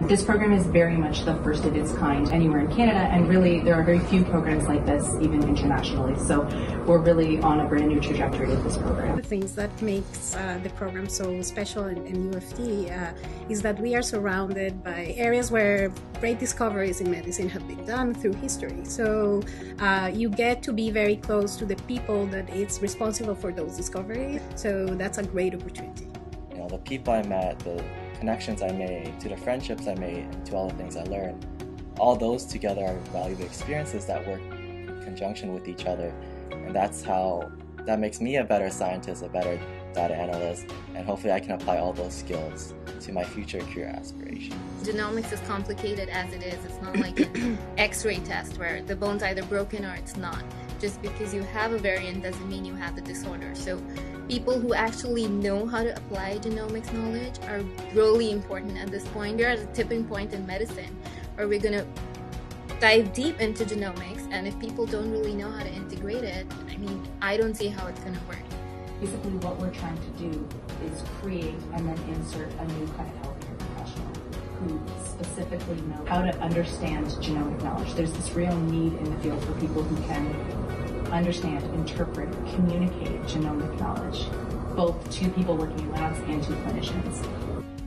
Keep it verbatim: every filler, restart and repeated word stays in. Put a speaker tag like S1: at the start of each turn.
S1: This program is very much the first of its kind anywhere in Canada, and really there are very few programs like this even internationally. So we're really on a brand new trajectory with this program.
S2: The things that makes uh, the program so special in, in U F T uh, is that we are surrounded by areas where great discoveries in medicine have been done through history. So uh, you get to be very close to the people that is responsible for those discoveries. So that's a great opportunity.
S3: You know, the people I met, the connections I made, to the friendships I made, and to all the things I learned, all those together are valuable experiences that work in conjunction with each other, and that's how that makes me a better scientist, a better data analyst, and hopefully I can apply all those skills to my future career aspirations.
S4: Genomics is complicated as it is. It's not like an X-ray test where the bone's either broken or it's not. Just because you have a variant doesn't mean you have the disorder. So people who actually know how to apply genomics knowledge are really important at this point. We're at a tipping point in medicine where we're going to dive deep into genomics, and if people don't really know how to integrate it, I mean, I don't see how it's going to work.
S1: Basically what we're trying to do is create and then insert a new kind of healthcare professional who specifically knows how to understand genomic knowledge. There's this real need in the field for people who can understand, interpret, communicate genomic knowledge, both to people working in labs and to clinicians.